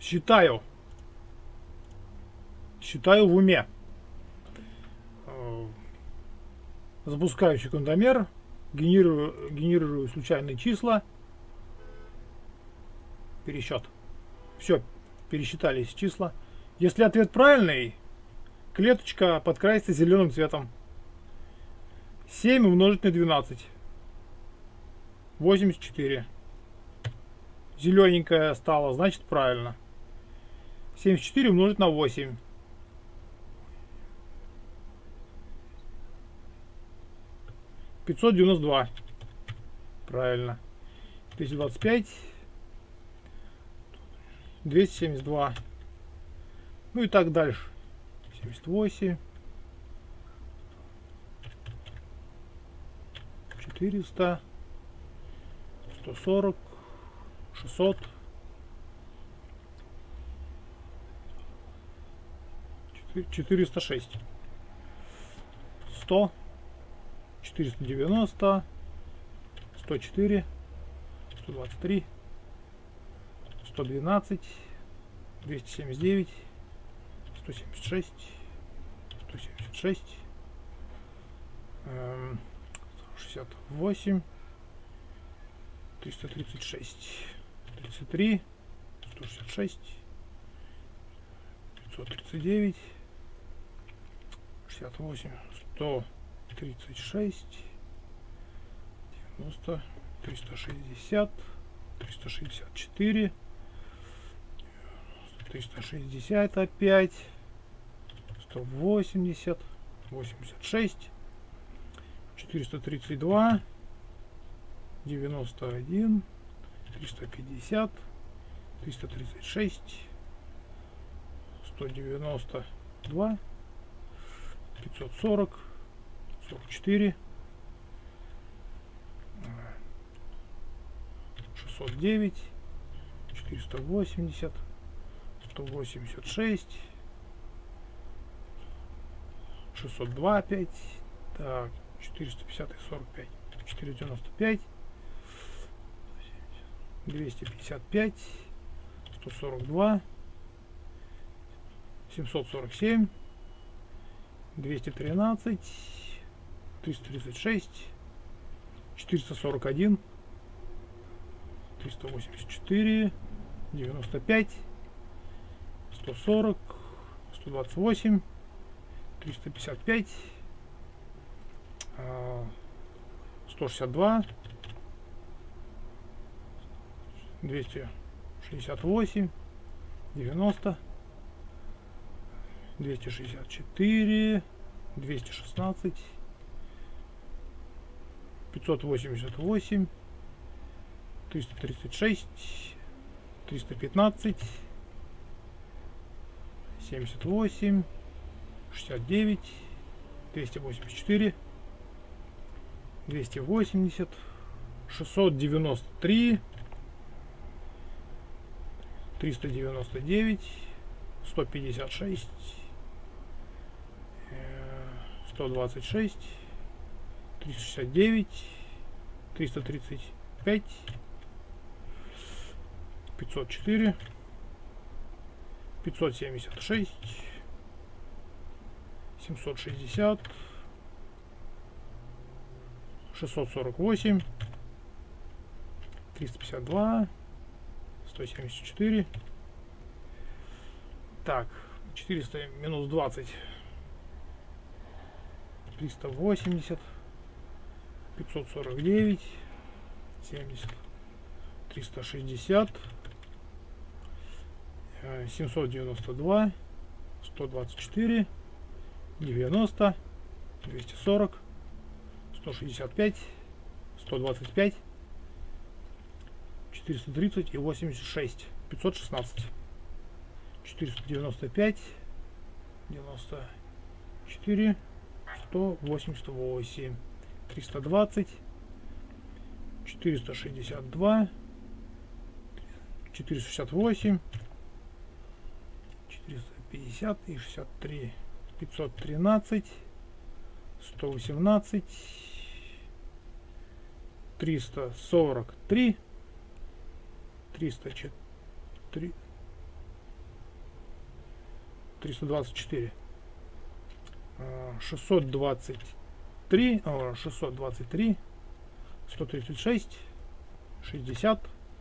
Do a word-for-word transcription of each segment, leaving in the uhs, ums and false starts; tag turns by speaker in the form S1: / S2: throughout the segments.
S1: Считаю. Считаю в уме. Запускаю секундомер. Генерирую, генерирую случайные числа. Пересчет. Все, пересчитались числа. Если ответ правильный, клеточка подкрасится зеленым цветом. семь умножить на двенадцать. восемьдесят четыре. Зелененькая стала, значит правильно. семьдесят четыре умножить на восемь. пятьсот девяносто два. Правильно. двести двадцать пять. двести семьдесят два. Ну и так дальше. семьдесят восемь. четыреста. сто сорок. шестьсот. четыреста шесть. сто. четыреста девяносто. сто четыре. сто двадцать три. сто двенадцать. двести семьдесят девять. сто семьдесят шесть. сто семьдесят шесть. шестьдесят восемь. триста тридцать шесть. тридцать три. сто шестьдесят шесть. пятьсот тридцать девять. шестьдесят восемь. сто тридцать шесть. девяносто. триста шестьдесят. триста шестьдесят четыре. триста шестьдесят опять. сто восемьдесят. восемьдесят шесть. четыреста тридцать два. девяносто один. триста пятьдесят. триста тридцать шесть. сто девяносто два. пятьсот сорок. сорок четыре. шестьсот девять. четыреста восемьдесят. сто восемьдесят шесть. шестьсот два опять. Так, четыреста пятьдесят и сорок пять. четыреста девяносто пять. двести пятьдесят пять. сто сорок два. семьсот сорок семь. двести тринадцать. триста тридцать шесть. четыреста сорок один. триста восемьдесят четыре. девяносто пять. сто сорок. сто двадцать восемь. триста пятьдесят пять. сто шестьдесят два. двести шестьдесят восемь. девяносто. двести шестьдесят четыре. двести шестнадцать. пятьсот восемьдесят восемь. триста тридцать шесть. триста пятнадцать. семьдесят восемь. шестьдесят девять. двести восемьдесят четыре. двести восемьдесят. шестьсот девяносто три. триста девяносто девять. сто пятьдесят шесть. сто двадцать шесть. триста шестьдесят девять. триста тридцать пять. пятьсот четыре. пятьсот семьдесят шесть. семьсот шестьдесят. шестьсот сорок восемь. триста пятьдесят два. сто семьдесят четыре. Так, четыреста минус двадцать. триста восемьдесят. пятьсот сорок девять. семьдесят. триста шестьдесят. семьсот девяносто два. сто двадцать четыре. девяносто. двести сорок. сто шестьдесят пять. сто двадцать пять. четыреста тридцать и восемьдесят шесть. пятьсот шестнадцать. четыреста девяносто пять. девяносто четыре. сто восемьдесят восемь. триста двадцать. четыреста шестьдесят два. четыреста шестьдесят восемь. четыреста пятьдесят и шестьдесят три. пятьсот тринадцать. сто восемнадцать. триста сорок три. триста четыре. триста двадцать четыре, шестьсот двадцать три, шестьсот двадцать три, сто тридцать шесть, шестьдесят,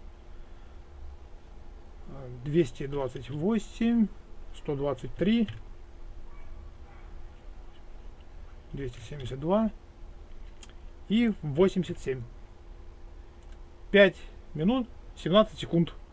S1: двести двадцать восемь, сто двадцать три, двести семьдесят два и восемьдесят семь. пять минут семнадцать секунд.